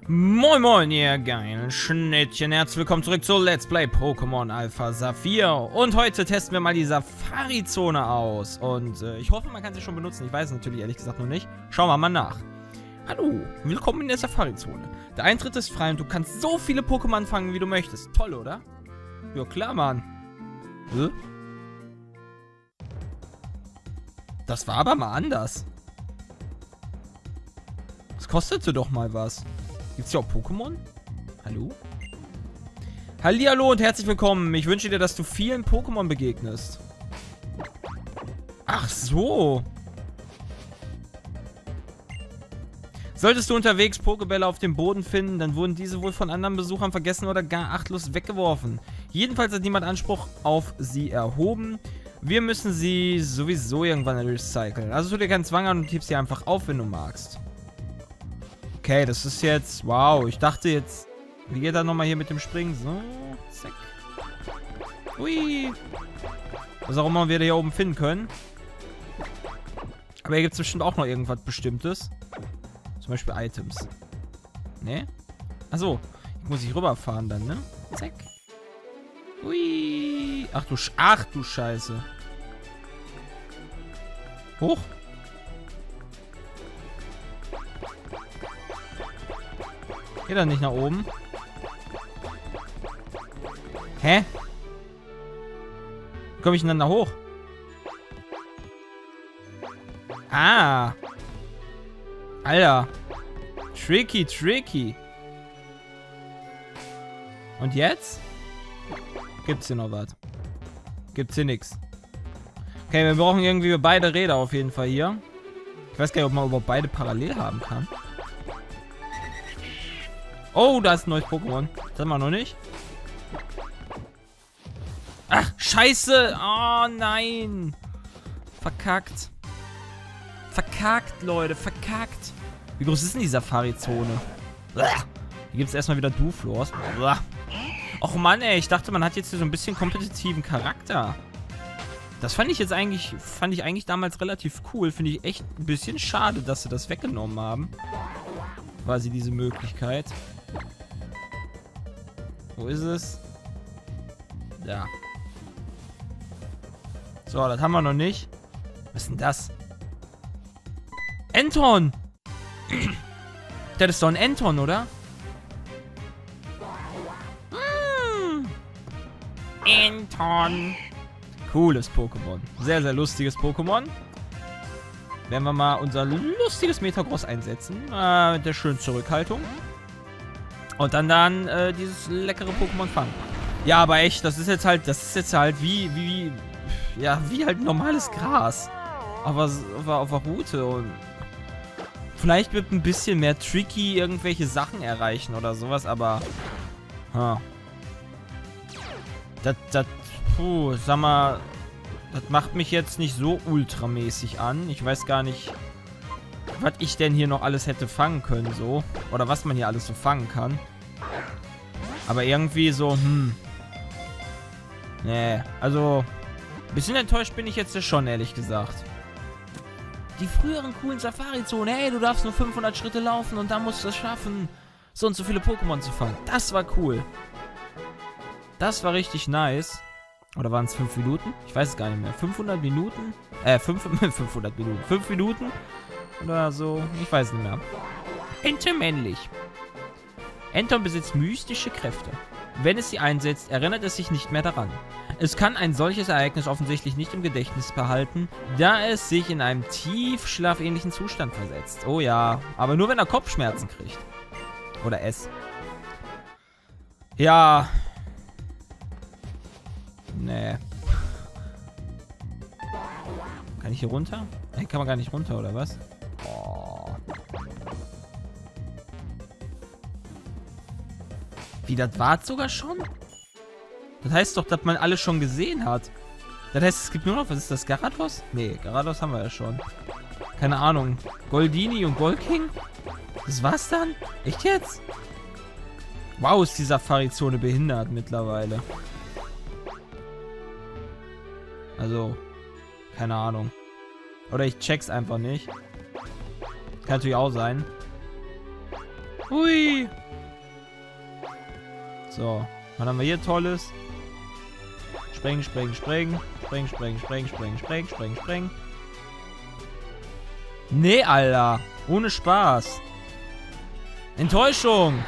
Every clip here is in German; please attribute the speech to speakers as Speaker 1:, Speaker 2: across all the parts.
Speaker 1: Moin moin, ihr geilen Schnittchen. Herzlich willkommen zurück zu Let's Play Pokémon Alpha Saphir. Und heute testen wir mal die Safari-Zone aus. Und ich hoffe, man kann sie schon benutzen. Ich weiß es natürlich ehrlich gesagt noch nicht. Schauen wir mal nach. Hallo, willkommen in der Safari-Zone. Der Eintritt ist frei und du kannst so viele Pokémon fangen, wie du möchtest. Toll, oder? Ja, klar, Mann. Das war aber mal anders. Das kostete doch mal was. Gibt's hier auch Pokémon? Hallo? Hallihallo und herzlich willkommen. Ich wünsche dir, dass du vielen Pokémon begegnest. Ach so. Solltest du unterwegs Pokébälle auf dem Boden finden, dann wurden diese wohl von anderen Besuchern vergessen oder gar achtlos weggeworfen. Jedenfalls hat niemand Anspruch auf sie erhoben. Wir müssen sie sowieso irgendwann recyceln. Also tu dir keinen Zwang an und hebst sie einfach auf, wenn du magst. Okay, das ist jetzt... Wow, ich dachte jetzt... Wie geht das nochmal hier mit dem Springen? So, zack. Ui. Was auch immer wir hier oben finden können. Aber hier gibt es bestimmt auch noch irgendwas Bestimmtes. Zum Beispiel Items. Ne? Achso, ich muss rüberfahren dann, ne? Zack. Ui. Ach du Scheiße. Hoch. Geht er nicht nach oben? Hä? Wie komme ich denn dann da hoch? Ah. Alter. Tricky. Und jetzt? Gibt's hier noch was? Gibt's hier nichts. Okay, wir brauchen irgendwie beide Räder auf jeden Fall hier. Ich weiß gar nicht, ob man überhaupt beide parallel haben kann. Oh, da ist ein neues Pokémon. Das haben wir noch nicht. Ach, scheiße. Oh, nein. Verkackt. Verkackt, Leute. Verkackt. Wie groß ist denn die Safari-Zone? Hier gibt es erstmal wieder Duflors. Och Mann, ey. Ich dachte, man hat jetzt hier so ein bisschen kompetitiven Charakter. Das fand ich eigentlich damals relativ cool. Finde ich echt ein bisschen schade, dass sie das weggenommen haben. Quasi diese Möglichkeit. Wo ist es? Ja. So, das haben wir noch nicht. Was ist denn das? Enton! Das ist doch ein Enton, oder? Enton! Cooles Pokémon. Sehr, sehr lustiges Pokémon. Werden wir mal unser lustiges Metagross einsetzen. Mit der schönen Zurückhaltung. Und dann dieses leckere Pokémon fangen. Ja, aber echt, das ist jetzt halt wie halt normales Gras. Auf der Route. Und vielleicht mit ein bisschen mehr tricky irgendwelche Sachen erreichen oder sowas, aber... sag mal, das macht mich jetzt nicht so ultramäßig an. Ich weiß gar nicht, was ich denn hier noch alles hätte fangen können, so. Oder was man hier alles so fangen kann. Aber irgendwie so, nee, also, ein bisschen enttäuscht bin ich jetzt schon, ehrlich gesagt. Die früheren coolen Safari-Zonen, hey, du darfst nur 500 Schritte laufen und dann musst du es schaffen, so und so viele Pokémon zu fangen. Das war cool. Das war richtig nice. Oder waren es 5 Minuten? Ich weiß es gar nicht mehr. 500 Minuten? 500 Minuten. 5 Minuten? Oder so. Ich weiß nicht mehr. Enton männlich. Enton besitzt mystische Kräfte. Wenn es sie einsetzt, erinnert es sich nicht mehr daran. Es kann ein solches Ereignis offensichtlich nicht im Gedächtnis behalten, da es sich in einem tiefschlafähnlichen Zustand versetzt. Oh ja, aber nur wenn er Kopfschmerzen kriegt. Oder es. Ja. Nee. Kann ich hier runter? Hier kann man gar nicht runter, oder was? Oh. Wie, das war's sogar schon? Das heißt doch, dass man alles schon gesehen hat. Das heißt, es gibt nur noch... Was ist das? Garados? Nee, Garados haben wir ja schon. Keine Ahnung. Goldini und Goldking? Das war's dann? Echt jetzt? Wow, ist die Safari-Zone behindert mittlerweile. Also, keine Ahnung. Oder ich check's einfach nicht. Kann natürlich auch sein. Hui. So. Was haben wir hier Tolles? Sprengen, sprengen, sprengen. Sprengen, sprengen, sprengen, sprengen, sprengen, sprengen, sprengen. Nee, Alter. Ohne Spaß. Enttäuschung.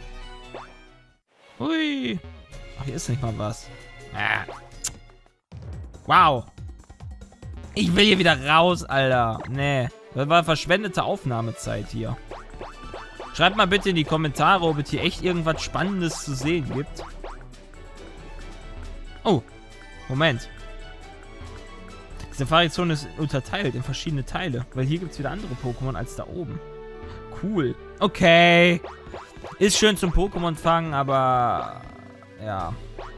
Speaker 1: Hui. Ach, hier ist nicht mal was. Ah. Wow. Ich will hier wieder raus, Alter. Nee. Das war verschwendete Aufnahmezeit hier. Schreibt mal bitte in die Kommentare, ob es hier echt irgendwas Spannendes zu sehen gibt. Oh. Moment. Die Safari-Zone ist unterteilt in verschiedene Teile. Weil hier gibt es wieder andere Pokémon als da oben. Cool. Okay. Ist schön zum Pokémon fangen, aber... Ja.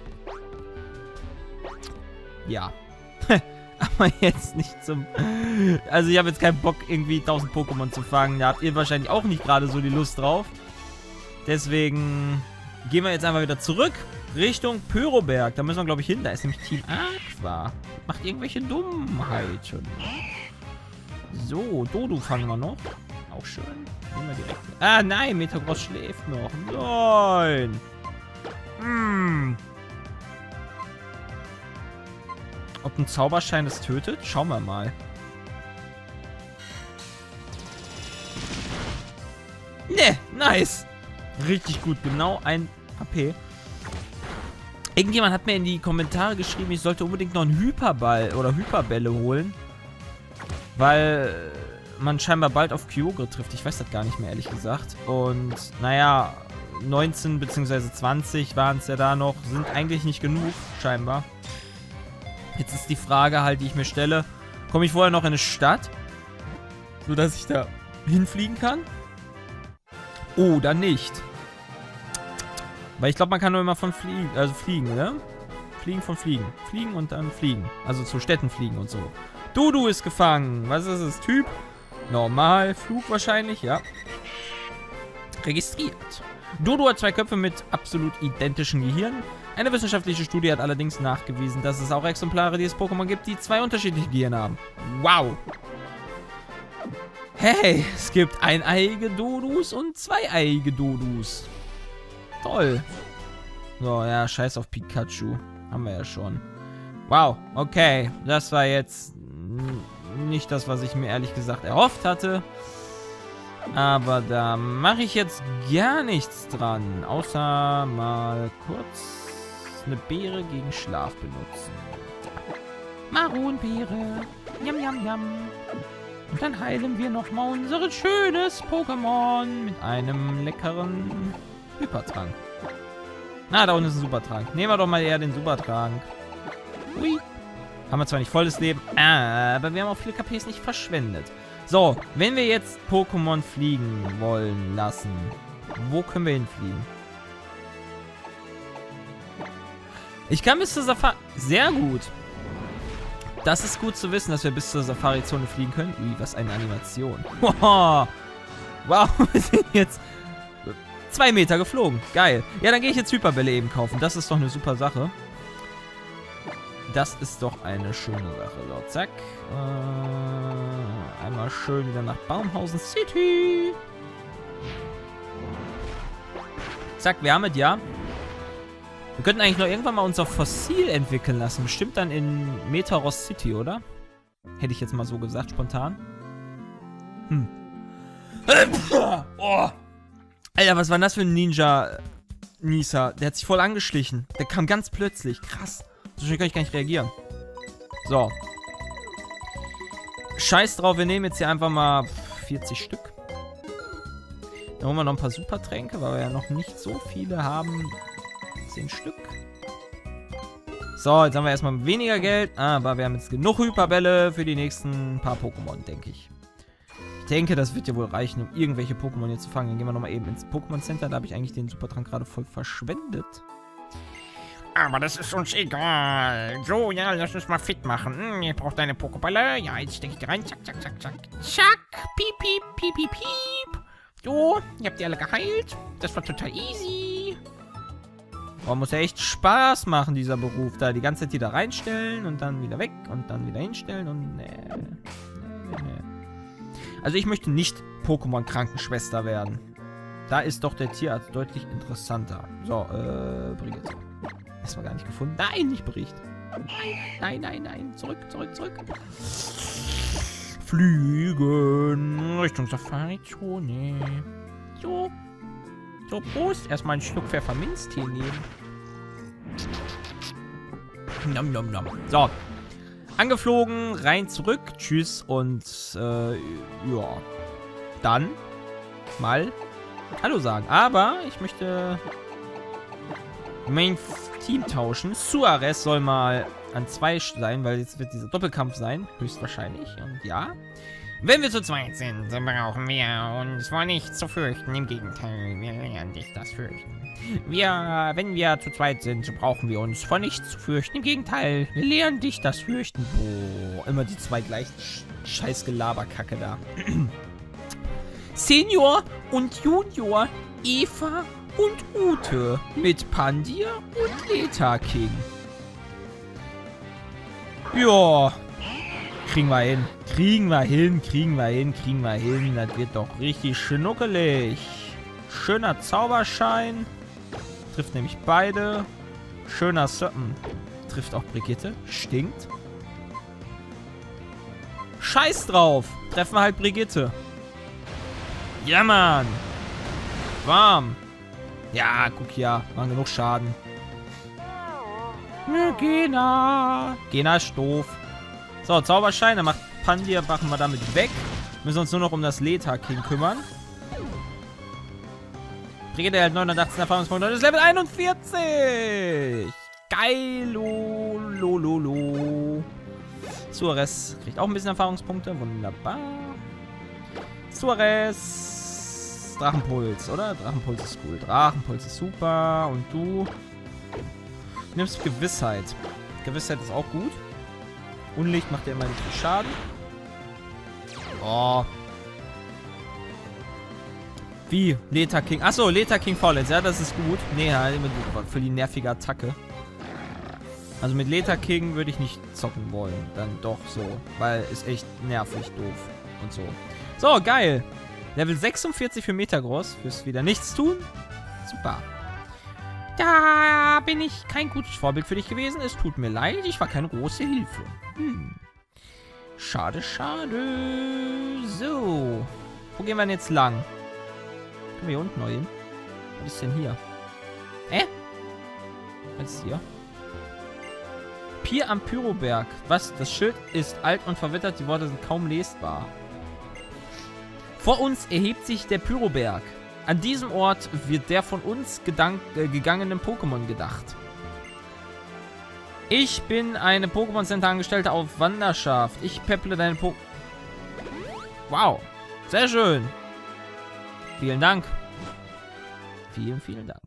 Speaker 1: Ja. Aber jetzt nicht zum... Also ich habe jetzt keinen Bock, irgendwie 1000 Pokémon zu fangen. Da habt ihr wahrscheinlich auch nicht gerade so die Lust drauf. Deswegen gehen wir jetzt einfach wieder zurück Richtung Pyroberg. Da müssen wir, glaube ich, hin. Da ist nämlich Team Aqua. Macht irgendwelche Dummheiten. So, Dodo fangen wir noch. Auch schön. Nehmen wir direkt... Ah, nein, Metagross schläft noch. Nein. Ob ein Zauberschein das tötet? Schauen wir mal. Ne, nice. Richtig gut, genau 1 HP. Irgendjemand hat mir in die Kommentare geschrieben, ich sollte unbedingt noch einen Hyperball oder Hyperbälle holen. Weil man scheinbar bald auf Kyogre trifft. Ich weiß das gar nicht mehr, ehrlich gesagt. Und, naja, 19 bzw. 20 waren es ja da noch. Sind eigentlich nicht genug, scheinbar. Jetzt ist die Frage halt, die ich mir stelle. Komme ich vorher noch in eine Stadt? Sodass ich da hinfliegen kann? Oder nicht? Weil ich glaube, man kann nur immer von fliegen, also fliegen, ne? Fliegen von fliegen. Fliegen und dann fliegen. Also zu Städten fliegen und so. Dodo ist gefangen. Was ist das? Typ? Normal. Flug wahrscheinlich, ja. Registriert. Dodo hat 2 Köpfe mit absolut identischen Gehirnen. Eine wissenschaftliche Studie hat allerdings nachgewiesen, dass es auch Exemplare dieses Pokémon gibt, die 2 unterschiedliche Gehirne haben. Wow. Hey, es gibt eineiige Dodus und 2-eiige Dodus. Toll. So, ja, scheiß auf Pikachu. Haben wir ja schon. Wow, okay. Das war jetzt nicht das, was ich mir ehrlich gesagt erhofft hatte. Aber da mache ich jetzt gar nichts dran. Außer mal kurz eine Beere gegen Schlaf benutzen. Maronbeere. Yam, yam, yam. Und dann heilen wir nochmal unser schönes Pokémon mit einem leckeren Hypertrank. Na, da unten ist ein Supertrank. Nehmen wir doch mal eher den Supertrank. Ui. Haben wir zwar nicht volles Leben, aber wir haben auch viele KPs nicht verschwendet. So, wenn wir jetzt Pokémon fliegen wollen lassen, wo können wir hinfliegen? Ich kann bis zur Safari... Sehr gut. Das ist gut zu wissen, dass wir bis zur Safari-Zone fliegen können. Ui, was eine Animation. Wow, wir sind jetzt 2 Meter geflogen. Geil. Ja, dann gehe ich jetzt Hyperbälle eben kaufen. Das ist doch eine super Sache. Das ist doch eine schöne Sache. So, zack. Einmal schön wieder nach Baumhausen City. Zack, wir haben es ja. Wir könnten eigentlich noch irgendwann mal unser Fossil entwickeln lassen. Bestimmt dann in Metaros City, oder? Hätte ich jetzt mal so gesagt, spontan. Oh. Alter, was war denn das für ein Ninja-Nisa? Der hat sich voll angeschlichen. Der kam ganz plötzlich. Krass. So schnell kann ich gar nicht reagieren. So. Scheiß drauf, wir nehmen jetzt hier einfach mal 40 Stück. Dann holen wir noch ein paar Supertränke, weil wir ja noch nicht so viele haben. 10 Stück. So, jetzt haben wir erstmal weniger Geld, aber wir haben jetzt genug Hyperbälle für die nächsten paar Pokémon, denke ich. Ich denke, das wird ja wohl reichen, um irgendwelche Pokémon hier zu fangen. Dann gehen wir nochmal eben ins Pokémon Center. Da habe ich eigentlich den Supertrank gerade voll verschwendet.
Speaker 2: Aber das ist uns egal. So, ja, lass uns mal fit machen. Ihr braucht eine Pokébälle. Ja, jetzt stecke ich die rein. Zack, zack, zack, zack. Zack. Piep, piep, piep, piep, piep. So, ihr habt die alle geheilt. Das war total easy.
Speaker 1: Oh, muss ja echt Spaß machen, dieser Beruf. Da die ganze Zeit die da reinstellen und dann wieder weg und dann wieder hinstellen und nee. Also ich möchte nicht Pokémon-Krankenschwester werden. Da ist doch der Tierarzt deutlich interessanter. So, Brigitte. Erstmal gar nicht gefunden. Nein, nicht Bericht. Nein. Zurück. Fliegen. Richtung Safari-Zone. So, Prost. Erstmal einen Schluck Pfefferminztee nehmen. Nom. So. Angeflogen, rein zurück. Tschüss und, ja. Dann mal Hallo sagen. Aber ich möchte mein Team tauschen. Suarez soll mal an 2 sein, weil jetzt wird dieser Doppelkampf sein. Höchstwahrscheinlich. Und ja.
Speaker 2: Wenn wir zu zweit sind, dann brauchen wir uns vor nichts zu fürchten. Im Gegenteil, wir lernen dich das fürchten. Wenn wir zu zweit sind, so brauchen wir uns vor nichts zu fürchten. Im Gegenteil, wir lernen dich das fürchten.
Speaker 1: Boah, immer die 2 gleichen Scheiß-Gelaberkacke da. Senior und Junior, Eva und Ute mit Pandir und Leta King. Ja, kriegen wir hin. Das wird doch richtig schnuckelig. Schöner Zauberschein. Trifft nämlich beide. Schöner Suppen. Trifft auch Brigitte. Stinkt. Scheiß drauf. Treffen wir halt Brigitte. Ja, Mann. Warm. Ja, guck ja. Machen genug Schaden. Gena. Gena ist doof. So, Zauberschein. Dann macht Pandir, machen wir damit weg. Müssen uns nur noch um das Leta King kümmern. Brigitte erhält 918 Erfahrungspunkte. Das ist Level 41. Geilo. Suarez kriegt auch ein bisschen Erfahrungspunkte. Wunderbar. Suarez. Drachenpuls, oder? Drachenpuls ist cool. Drachenpuls ist super. Und du nimmst Gewissheit. Gewissheit ist auch gut. Unlicht macht ja immer nicht viel Schaden. Oh. Wie? Leta King. Achso, Leta King Fallens. Ja, das ist gut. Nee, für die nervige Attacke. Also mit Leta King würde ich nicht zocken wollen. Dann doch so. Weil ist echt nervig, doof. Und so. So, geil. Level 46 für Metagross. Fürs wieder nichts tun. Super. Da bin ich kein gutes Vorbild für dich gewesen. Es tut mir leid. Ich war keine große Hilfe. Schade. So. Wo gehen wir denn jetzt lang? Können wir hier unten noch hin? Was ist denn hier? Was ist hier? Pier am Pyroberg. Was? Das Schild ist alt und verwittert. Die Worte sind kaum lesbar. Vor uns erhebt sich der Pyroberg. An diesem Ort wird der von uns gegangenen Pokémon gedacht. Ich bin eine Pokémon Center Angestellte auf Wanderschaft. Ich pepple deine Wow. Sehr schön. Vielen Dank. Vielen Dank.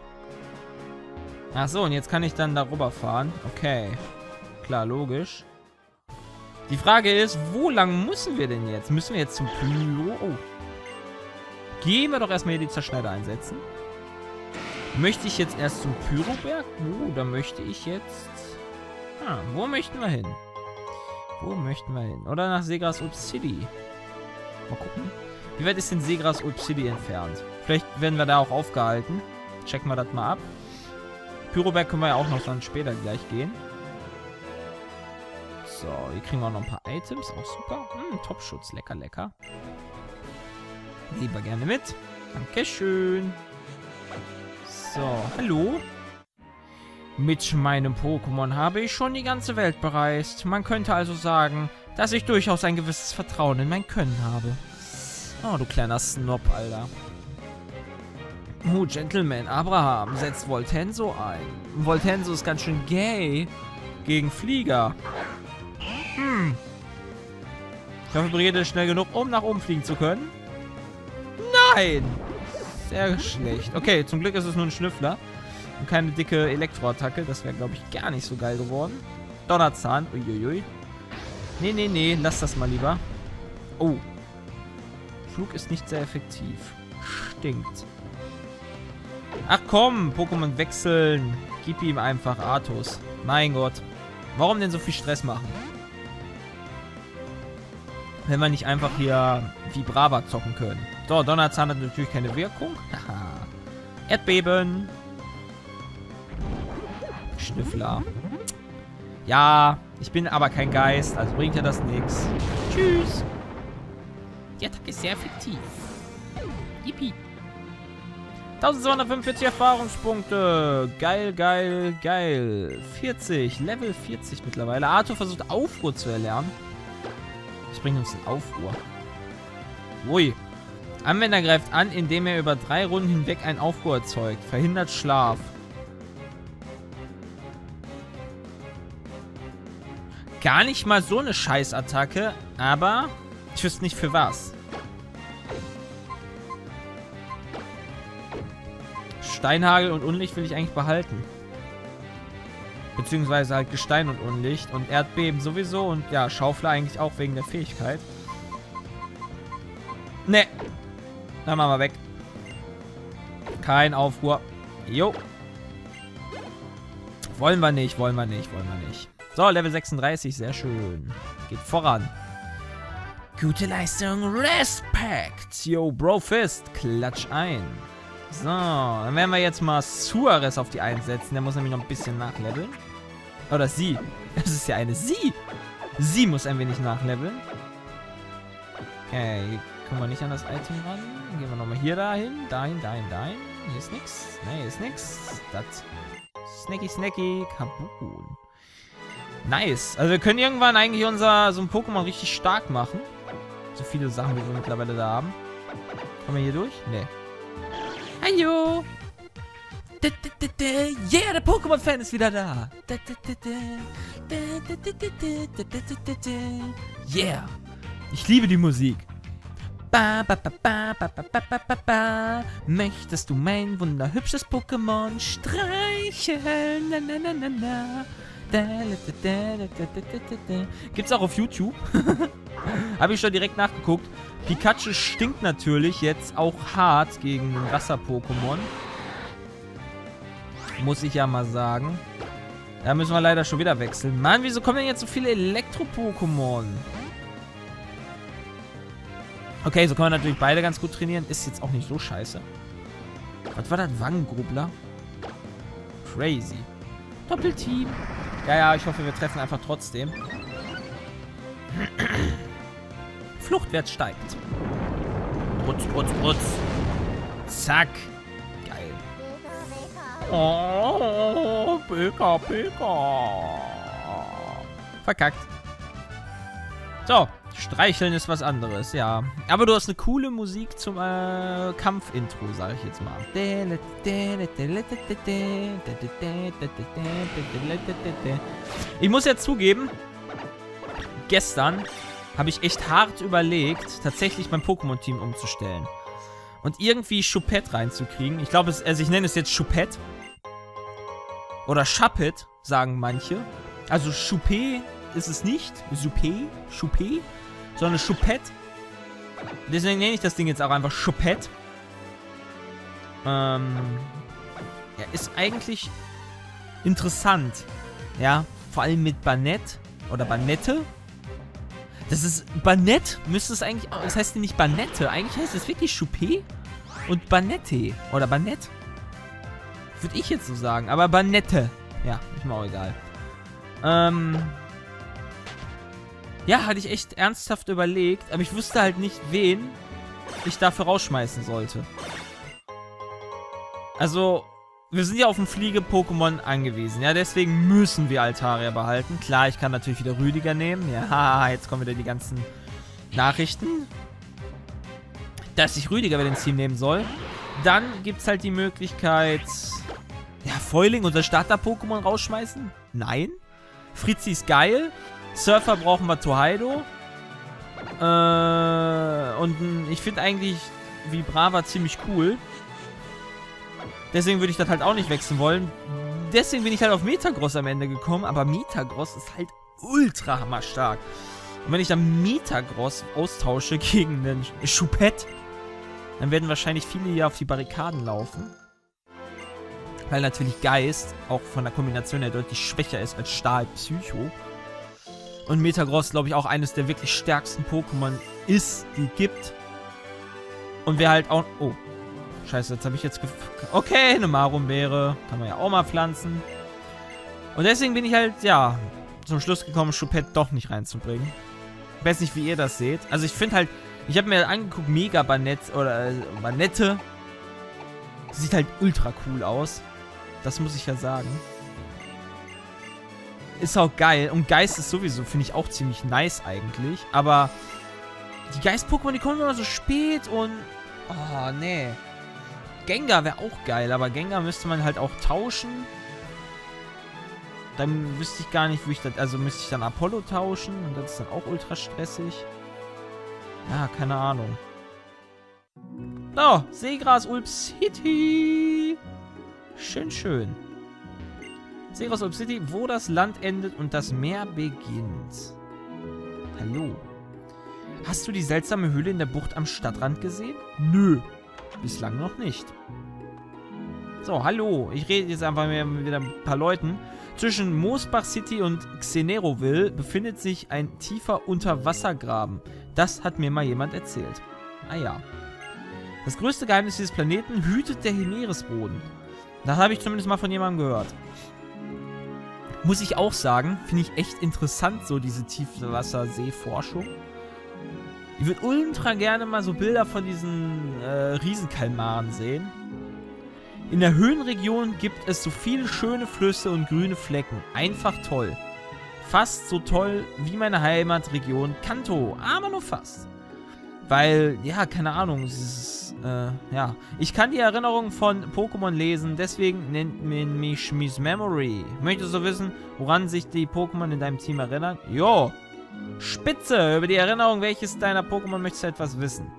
Speaker 1: Ach so, und jetzt kann ich dann darüber fahren. Okay. Klar, logisch. Die Frage ist, wo lang müssen wir denn jetzt? Müssen wir jetzt zum Pyro? Oh. Gehen wir doch erstmal hier die Zerschneider einsetzen. Möchte ich jetzt erst zum Pyroberg? Oh, da möchte ich jetzt... wo möchten wir hin? Oder nach Seegras-Ulp City. Mal gucken. Wie weit ist denn Seegras-Ulp City entfernt? Vielleicht werden wir da auch aufgehalten. Checken wir das mal ab. Pyroberg können wir ja auch noch dann später gleich gehen. So, hier kriegen wir auch noch ein paar Items. Auch super. Topschutz. Lecker. Nehmen wir gerne mit. Dankeschön. So, hallo. Mit meinem Pokémon habe ich schon die ganze Welt bereist. Man könnte also sagen, dass ich durchaus ein gewisses Vertrauen in mein Können habe. Oh, du kleiner Snob, Alter. Gentleman, Abraham setzt Voltenso ein. Voltenso ist ganz schön gay gegen Flieger. Ich hoffe, Brigitte ist schnell genug, um nach oben fliegen zu können. Nein! Sehr schlecht. Okay, zum Glück ist es nur ein Schnüffler. Und keine dicke Elektroattacke. Das wäre, glaube ich, gar nicht so geil geworden. Donnerzahn. Uiuiui. Nee. Lass das mal lieber. Oh. Flug ist nicht sehr effektiv. Stinkt. Ach komm, Pokémon wechseln. Gib ihm einfach Arthos. Mein Gott. Warum denn so viel Stress machen? wenn wir nicht einfach hier Vibrava zocken können. So, Donnerzahn hat natürlich keine Wirkung. Haha. Erdbeben. Schnüffler. Ja, ich bin aber kein Geist, also bringt ja das nichts. Tschüss.
Speaker 2: Die Attacke ist sehr effektiv. Yippie.
Speaker 1: 1245 Erfahrungspunkte. Geil, geil, geil. 40. Level 40 mittlerweile. Arthur versucht Aufruhr zu erlernen. Was bringt uns denn Aufruhr? Ui. Anwender greift an, indem er über 3 Runden hinweg einen Aufruhr erzeugt. Verhindert Schlaf. Gar nicht mal so eine Scheißattacke, aber ich wüsste nicht für was. Steinhagel und Unlicht will ich eigentlich behalten. Beziehungsweise halt Gestein und Unlicht und Erdbeben sowieso und ja, Schaufler eigentlich auch wegen der Fähigkeit. Ne. Dann machen wir weg. Kein Aufruhr. Jo. Wollen wir nicht, wollen wir nicht, wollen wir nicht. So, Level 36, sehr schön. Geht voran. Gute Leistung, Respekt. Yo, Bro Fist, klatsch ein. So, dann werden wir jetzt mal Suarez auf die 1 setzen. Der muss nämlich noch ein bisschen nachleveln. Oder sie. Das ist ja eine sie. Sie muss ein wenig nachleveln. Okay, hier kommen wir nicht an das Item ran. Gehen wir nochmal hier dahin. Dahin, dahin, dahin. Hier ist nix. Ne, hier ist nix. Das. Snacky, snacky. Kaboom. Nice. Also wir können irgendwann eigentlich so ein Pokémon richtig stark machen. So viele Sachen, wie wir mittlerweile da haben. Kommen wir hier durch? Nee. Hallo! Yeah, der Pokémon-Fan ist wieder da! Yeah! Ich liebe die Musik. Möchtest du mein wunderhübsches Pokémon streicheln? Na, na, na, na, na. Gibt's auch auf YouTube. Habe ich schon direkt nachgeguckt. Pikachu stinkt natürlich jetzt auch hart gegen den Wasser-Pokémon. Muss ich ja mal sagen. Da müssen wir leider schon wieder wechseln. Mann, wieso kommen denn jetzt so viele Elektro-Pokémon? Okay, so können wir natürlich beide ganz gut trainieren. Ist jetzt auch nicht so scheiße. Was war das? Wangengrubler? Crazy. Doppelteam. Ja, ja, ich hoffe, wir treffen einfach trotzdem. Fluchtwert steigt. Brutz, brutz, brutz. Zack. Geil. Oh, Pika, Pika. Verkackt. So, streicheln ist was anderes, ja. Aber du hast eine coole Musik zum Kampfintro, sage ich jetzt mal. Ich muss ja zugeben, gestern habe ich echt hart überlegt, tatsächlich mein Pokémon-Team umzustellen. Und irgendwie Choupette reinzukriegen. Ich glaube, also ich nenne es jetzt Choupette. Oder Chappet, sagen manche. Also Choupette ist es nicht. Choupette. Sondern Choupette. Deswegen nenne ich das Ding jetzt auch einfach Choupette. Ja, ist eigentlich interessant. Ja, vor allem mit Banette. Oder Banette. Das ist, Banette müsste es eigentlich, das heißt nicht Banette. Eigentlich heißt es wirklich Choupette und Banette. Oder Banette. Würde ich jetzt so sagen. Aber Banette. Ja, ist mir auch egal. Ja, hatte ich echt ernsthaft überlegt. Aber ich wusste halt nicht, wen ich dafür rausschmeißen sollte. Also, wir sind ja auf ein Fliege-Pokémon angewiesen. Ja, deswegen müssen wir Altaria behalten. Klar, ich kann natürlich wieder Rüdiger nehmen. Ja, jetzt kommen wieder die ganzen Nachrichten, dass ich Rüdiger wieder ins Team nehmen soll. Dann gibt es halt die Möglichkeit, ja, Fäuling, unser Starter-Pokémon rausschmeißen. Nein. Fritzi ist geil. Surfer brauchen wir Totodile. Und ich finde eigentlich Vibrava ziemlich cool. Deswegen würde ich das halt auch nicht wechseln wollen. Deswegen bin ich halt auf Metagross am Ende gekommen. Aber Metagross ist halt ultra hammerstark. Und wenn ich dann Metagross austausche gegen den Choupette, dann werden wahrscheinlich viele hier auf die Barrikaden laufen. Weil natürlich Geist auch von der Kombination her deutlich schwächer ist als Stahl Psycho. Und Metagross, glaube ich, auch eines der wirklich stärksten Pokémon ist, die gibt. Und wer halt auch... Oh, scheiße, jetzt habe ich jetzt... Okay, eine Marumbeere. Kann man ja auch mal pflanzen. Und deswegen bin ich halt, ja, zum Schluss gekommen, Choupette doch nicht reinzubringen. Ich weiß nicht, wie ihr das seht. Also ich finde halt... Ich habe mir angeguckt, Mega Banette oder Banette. Sieht halt ultra cool aus. Das muss ich ja sagen. Ist auch geil. Und Geist ist sowieso, finde ich, auch ziemlich nice eigentlich. Aber die Geist-Pokémon, die kommen immer so spät und... Oh, nee. Gengar wäre auch geil, aber Gengar müsste man halt auch tauschen. Dann wüsste ich gar nicht, wo ich das... Also müsste ich dann Apollo tauschen und das ist dann auch ultra stressig. Ja, keine Ahnung. So, Seegras Ulp City. Schön, schön. Seegras Ulp City, wo das Land endet und das Meer beginnt. Hallo. Hast du die seltsame Höhle in der Bucht am Stadtrand gesehen? Nö. Bislang noch nicht. So, hallo. Ich rede jetzt einfach mit wieder ein paar Leuten. Zwischen Moosbach City und Xeneroville befindet sich ein tiefer Unterwassergraben. Das hat mir mal jemand erzählt. Ah ja. Das größte Geheimnis dieses Planeten hütet der Meeresboden. Das habe ich zumindest mal von jemandem gehört. Muss ich auch sagen, finde ich echt interessant, so diese Tiefwassersee-Forschung. Ich würde ultra gerne mal so Bilder von diesen Riesenkalmaren sehen. In der Höhenregion gibt es so viele schöne Flüsse und grüne Flecken. Einfach toll. Fast so toll wie meine Heimatregion Kanto. Aber nur fast. Weil, ja, keine Ahnung, es ist, ja. Ich kann die Erinnerungen von Pokémon lesen, deswegen nennt man mich Miss Memory. Möchtest du wissen, woran sich die Pokémon in deinem Team erinnern? Jo! Spitze! Über die Erinnerung, welches deiner Pokémon möchtest du etwas wissen?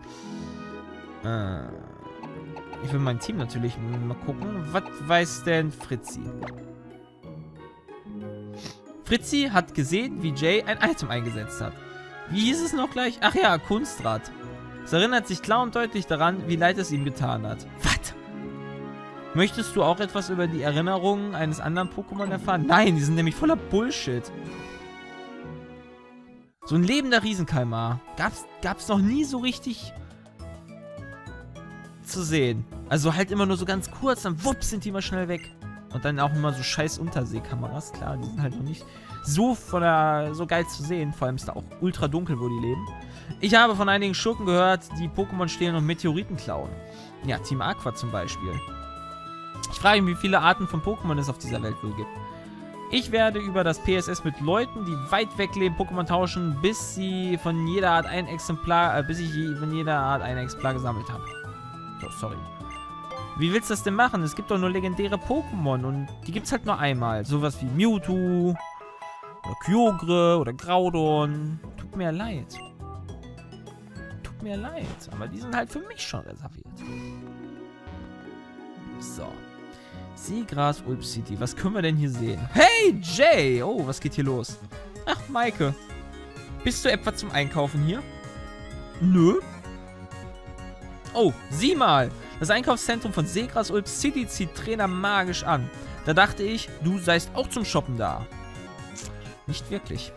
Speaker 1: Ich will mein Team natürlich mal gucken. Was weiß denn Fritzi? Fritzi hat gesehen, wie Jay ein Item eingesetzt hat. Wie hieß es noch gleich? Ach ja, Kunstrad. Es erinnert sich klar und deutlich daran, wie leid es ihm getan hat. Was? Möchtest du auch etwas über die Erinnerungen eines anderen Pokémon erfahren? Nein, die sind nämlich voller Bullshit. So ein lebender Riesenkalmar. Gab's noch nie so richtig zu sehen. Also halt immer nur so ganz kurz, dann wupp sind die mal schnell weg. Und dann auch immer so scheiß Unterseekameras. Klar, die sind halt noch nicht so so geil zu sehen. Vor allem ist da auch ultra dunkel, wo die leben. Ich habe von einigen Schurken gehört, die Pokémon stehlen und Meteoriten klauen. Ja, Team Aqua zum Beispiel. Ich frage mich, wie viele Arten von Pokémon es auf dieser Welt wohl gibt. Ich werde über das PSS mit Leuten, die weit weg leben, Pokémon tauschen, bis ich von jeder Art ein Exemplar gesammelt habe. So, sorry. Wie willst du das denn machen? Es gibt doch nur legendäre Pokémon und die gibt's halt nur einmal. Sowas wie Mewtwo oder Kyogre oder Groudon. Tut mir leid. Tut mir leid. Aber die sind halt für mich schon reserviert. So. Seegras Ulp City. Was können wir denn hier sehen? Hey, Jay! Oh, was geht hier los? Ach, Maike. Bist du etwa zum Einkaufen hier? Nö. Oh, sieh mal. Das Einkaufszentrum von Seegras Ulp City zieht Trainer magisch an. Da dachte ich, du seist auch zum Shoppen da. Nicht wirklich.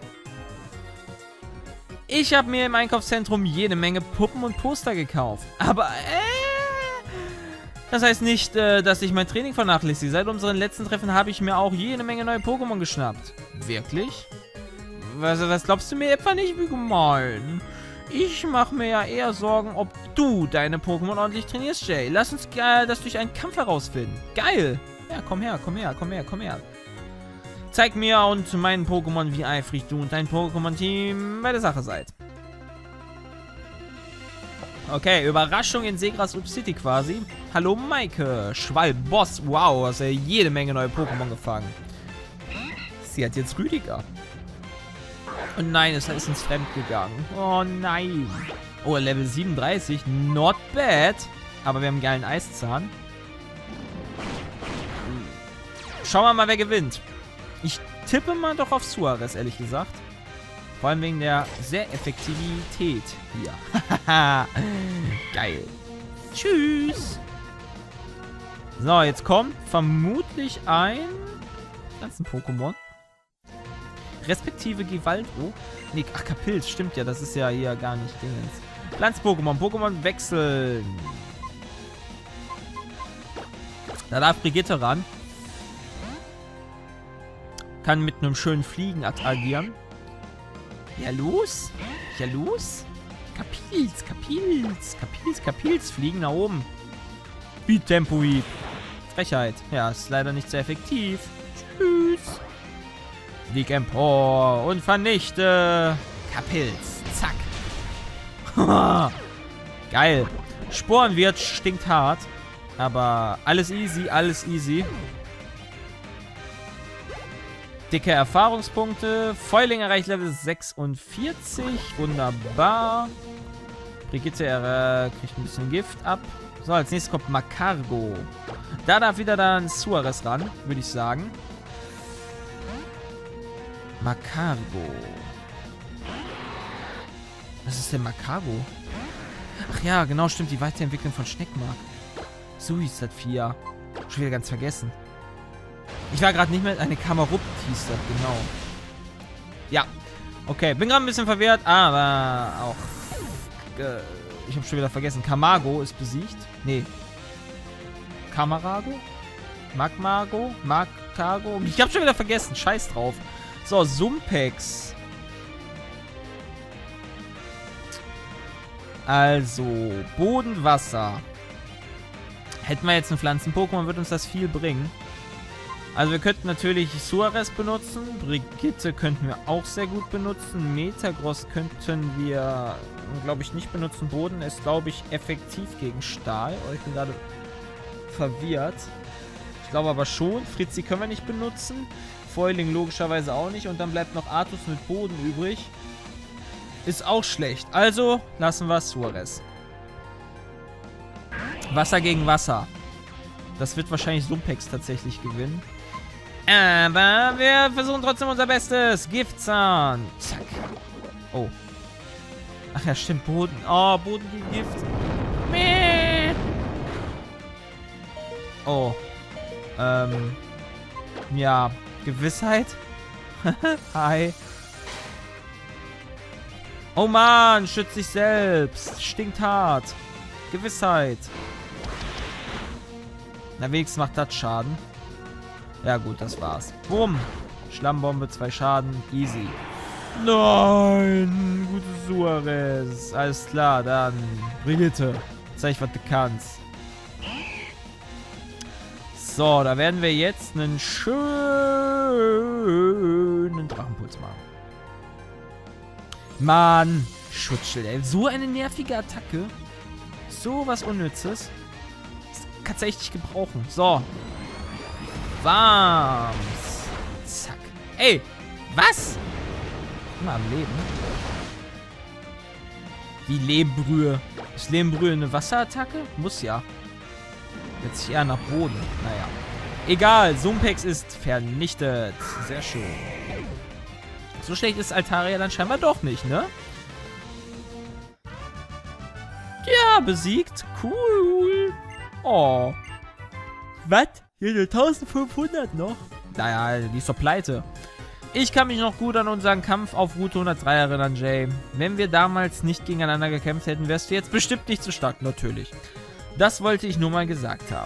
Speaker 1: Ich habe mir im Einkaufszentrum jede Menge Puppen und Poster gekauft. Aber, das heißt nicht, dass ich mein Training vernachlässige. Seit unseren letzten Treffen habe ich mir auch jede Menge neue Pokémon geschnappt. Wirklich? Was glaubst du mir etwa nicht? Wie gemein. Ich mache mir ja eher Sorgen, ob du deine Pokémon ordentlich trainierst, Jay. Lass uns das durch einen Kampf herausfinden. Geil. Ja, komm her. Zeig mir und meinen Pokémon, wie eifrig du und dein Pokémon-Team bei der Sache seid. Okay, Überraschung in Seegras Ulp City quasi. Hallo Maike, Schwalboss. Wow, hast ja jede Menge neue Pokémon gefangen. Sie hat jetzt Rüdiger. Und nein, es ist ins Fremd gegangen. Oh nein. Oh, Level 37. Not bad. Aber wir haben einen geilen Eiszahn. Schauen wir mal, wer gewinnt. Ich tippe mal doch auf Suarez, ehrlich gesagt. Vor allem wegen der sehr Effektivität hier. Haha. Geil. Tschüss. So, jetzt kommt vermutlich ein Pflanzen-Pokémon. Respektive Gewaltro. Nee, ach, Kapilz, stimmt ja. Das ist ja hier gar nicht Dingens. Pflanz-Pokémon. Pokémon wechseln. Da darf Brigitte ran. Kann mit einem schönen Fliegen agieren. Ja, los. Ja, los. Kapilz, Kapilz, Kapilz, Kapilz. Fliegen nach oben. Beat Tempo Hieb. Frechheit. Ja, ist leider nicht sehr effektiv. Tschüss. Flieg empor und vernichte. Kapilz. Zack. Geil. Sporenwirt stinkt hart. Aber alles easy, alles easy. Dicke Erfahrungspunkte. Foiling erreicht Level 46. Wunderbar. Brigitte kriegt ein bisschen Gift ab. So, als nächstes kommt Magcargo. Da darf wieder dann Suarez ran, würde ich sagen. Magcargo. Was ist denn Magcargo? Ach ja, genau, stimmt. Die Weiterentwicklung von Schneckmark. Suicide 4. Schon wieder ganz vergessen. Ich war gerade nicht mehr... Eine Kamerupt hieß das, genau. Ja. Okay, bin gerade ein bisschen verwirrt, aber auch... ich habe schon wieder vergessen. Camargo ist besiegt. Nee. Camarago? Magmago? Magcargo? Ich habe schon wieder vergessen. Scheiß drauf. So, Sumpex. Also, Boden, Wasser. Hätten wir jetzt ein Pflanzen-Pokémon, wird uns das viel bringen. Also wir könnten natürlich Suarez benutzen. Brigitte könnten wir auch sehr gut benutzen. Metagross könnten wir, glaube ich, nicht benutzen. Boden ist, glaube ich, effektiv gegen Stahl. Oh, ich bin gerade verwirrt. Ich glaube aber schon. Fritzi können wir nicht benutzen. Foiling logischerweise auch nicht. Und dann bleibt noch Arthus mit Boden übrig. Ist auch schlecht. Also lassen wir Suarez. Wasser gegen Wasser. Das wird wahrscheinlich Sumpex tatsächlich gewinnen. Aber wir versuchen trotzdem unser Bestes. Giftzahn. Zack. Oh. Ach ja, stimmt. Boden. Oh, Boden gegen Gift. Mäh. Oh. Ja. Gewissheit. Hi. Oh Mann, schützt sich selbst. Stinkt hart. Gewissheit. Na, wenigstens macht das Schaden. Ja gut, das war's. Bumm. Schlammbombe, 2 Schaden. Easy. Nein. Gute Suarez. Alles klar, dann Brigitte. Zeig, was du kannst. So, da werden wir jetzt einen schönen Drachenpuls machen. Mann. Schutzschild, ey. So eine nervige Attacke. So was Unnützes. Das kannst du echt nicht gebrauchen. So. Warms. Zack. Ey. Was? Immer am Leben. Wie Lehmbrühe. Ist Lehmbrühe eine Wasserattacke? Muss ja. Jetzt eher nach Boden. Naja. Egal. Sumpex ist vernichtet. Sehr schön. So schlecht ist Altaria dann scheinbar doch nicht, ne? Ja, besiegt. Cool. Oh. Was? Hier 1500 noch? Naja, die ist doch pleite. Ich kann mich noch gut an unseren Kampf auf Route 103 erinnern, Jay. Wenn wir damals nicht gegeneinander gekämpft hätten, wärst du jetzt bestimmt nicht so stark. Natürlich. Das wollte ich nur mal gesagt haben.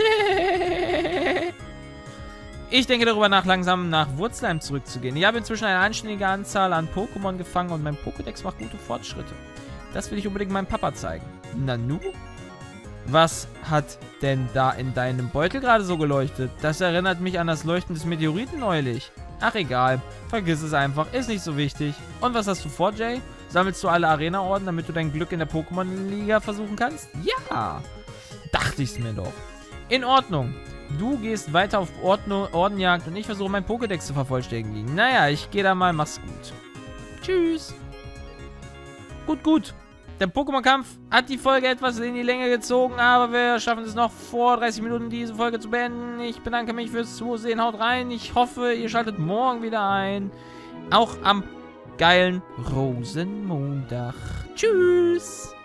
Speaker 1: Ich denke darüber nach, langsam nach Wurzheim zurückzugehen. Ich habe inzwischen eine anständige Anzahl an Pokémon gefangen und mein Pokédex macht gute Fortschritte. Das will ich unbedingt meinem Papa zeigen. Nanu? Was hat denn da in deinem Beutel gerade so geleuchtet? Das erinnert mich an das Leuchten des Meteoriten neulich. Ach egal, vergiss es einfach, ist nicht so wichtig. Und was hast du vor, Jay? Sammelst du alle Arena-Orden, damit du dein Glück in der Pokémon-Liga versuchen kannst? Ja! Dachte ich's mir doch. In Ordnung. Du gehst weiter auf Ordenjagd und ich versuche mein Pokédex zu vervollständigen. Naja, ich gehe da mal, mach's gut. Tschüss. Gut. Der Pokémon-Kampf hat die Folge etwas in die Länge gezogen, aber wir schaffen es noch vor 30 Minuten, diese Folge zu beenden. Ich bedanke mich fürs Zusehen. Haut rein. Ich hoffe, ihr schaltet morgen wieder ein. Auch am geilen Rosenmontag. Tschüss.